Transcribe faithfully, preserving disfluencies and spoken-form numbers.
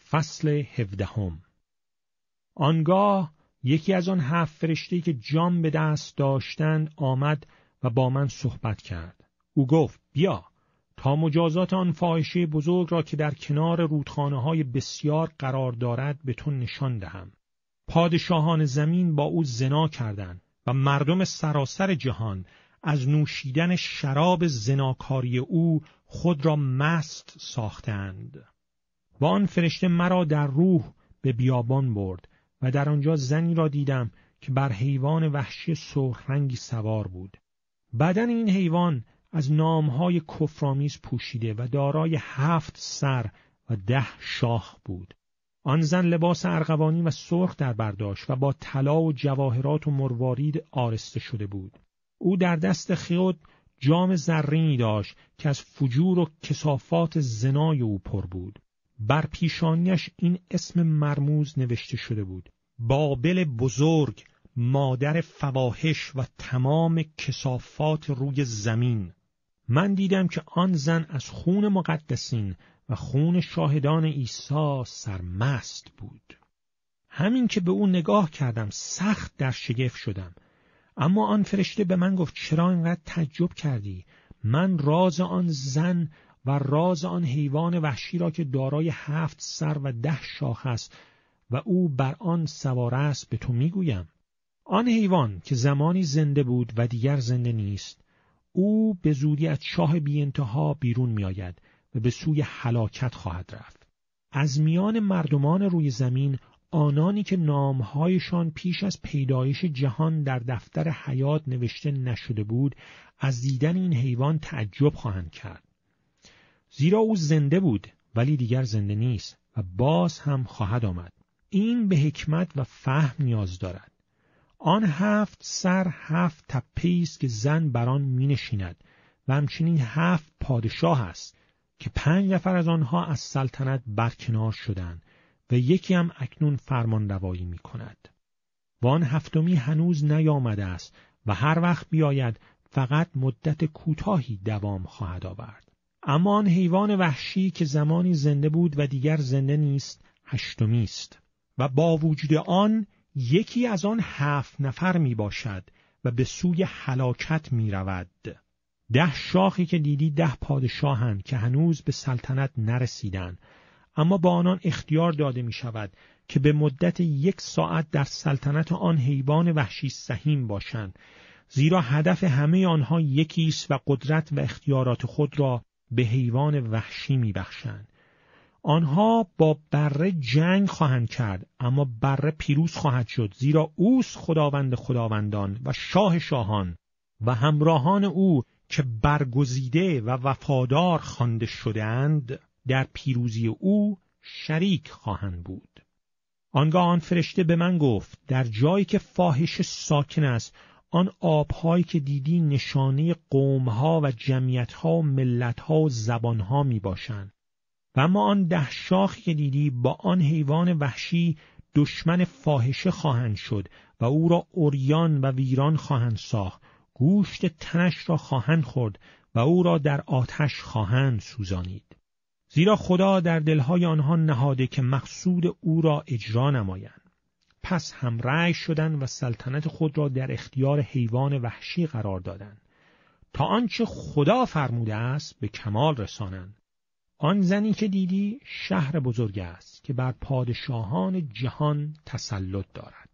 فصل هفدهم. آنگاه یکی از آن هفت فرشته‌ای که جام به دست داشتند آمد و با من صحبت کرد. او گفت: بیا تا مجازات آن فاحشه بزرگ را که در کنار رودخانه‌های بسیار قرار دارد به تو نشان دهم. پادشاهان زمین با او زنا کردند و مردم سراسر جهان از نوشیدن شراب زناکاری او خود را مست ساختند. و آن فرشته مرا در روح به بیابان برد و در آنجا زنی را دیدم که بر حیوان وحشی سرخ رنگی سوار بود. بدن این حیوان از نامهای کفرآمیز پوشیده و دارای هفت سر و ده شاخ بود. آن زن لباس ارغوانی و سرخ در بر داشت و با طلا و جواهرات و مروارید آرسته شده بود. او در دست خود جام زرینی داشت که از فجور و کثافات زنای او پر بود. بر پیشانیش این اسم مرموز نوشته شده بود: بابل بزرگ، مادر فواحش و تمام کثافات روی زمین. من دیدم که آن زن از خون مقدسین و خون شاهدان عیسی سرمست بود. همین که به او نگاه کردم سخت در شگفت شدم. اما آن فرشته به من گفت: چرا اینقدر تعجب کردی؟ من راز آن زن و راز آن حیوان وحشی را که دارای هفت سر و ده شاخ است و او بر آن سوار است به تو میگویم. آن حیوان که زمانی زنده بود و دیگر زنده نیست، او به زودی از چاه بی انتها بیرون می آید و به سوی هلاکت خواهد رفت. از میان مردمان روی زمین آنانی که نامهایشان پیش از پیدایش جهان در دفتر حیات نوشته نشده بود، از دیدن این حیوان تعجب خواهند کرد. زیرا او زنده بود ولی دیگر زنده نیست و باز هم خواهد آمد. این به حکمت و فهم نیاز دارد. آن هفت سر هفت تپه‌ای است که زن بر آن می‌نشیند و همچنین هفت پادشاه است که پنج نفر از آنها از سلطنت برکنار شدند و یکی هم اکنون فرمان روایی می‌کند. و آن هفتمی هنوز نیامده است و هر وقت بیاید فقط مدت کوتاهی دوام خواهد آورد. اما آن حیوان وحشی که زمانی زنده بود و دیگر زنده نیست، هشتمی است و با وجود آن یکی از آن هفت نفر می باشد و به سوی هلاکت می رود. ده شاخی که دیدی ده پادشاهند که هنوز به سلطنت نرسیدند، اما با آنان اختیار داده می شود که به مدت یک ساعت در سلطنت آن حیوان وحشی سهیم باشند، زیرا هدف همه آنها یکی است و قدرت و اختیارات خود را به حیوان وحشی می بخشند. آنها با بره جنگ خواهند کرد، اما بره پیروز خواهد شد، زیرا اوست خداوند خداوندان و شاه شاهان و همراهان او که برگزیده و وفادار خوانده شده‌اند در پیروزی او شریک خواهند بود. آنگاه آن فرشته به من گفت: در جایی که فاحشه ساکن است، آن آب‌هایی که دیدی نشانه قوم‌ها و جمعیت‌ها و ملت‌ها و زبان‌ها می‌باشند. و اما آن ده شاخی که دیدی با آن حیوان وحشی دشمن فاحشه خواهند شد و او را عریان و ویران خواهند ساخت، گوشت تنش را خواهند خورد و او را در آتش خواهند سوزانید. زیرا خدا در دلهای آنها نهاده که مقصود او را اجرا نمایند. پس هم رأی شدند و سلطنت خود را در اختیار حیوان وحشی قرار دادند تا آنچه خدا فرموده است به کمال رسانند. آن زنی که دیدی شهر بزرگ است که بر پادشاهان جهان تسلط دارد.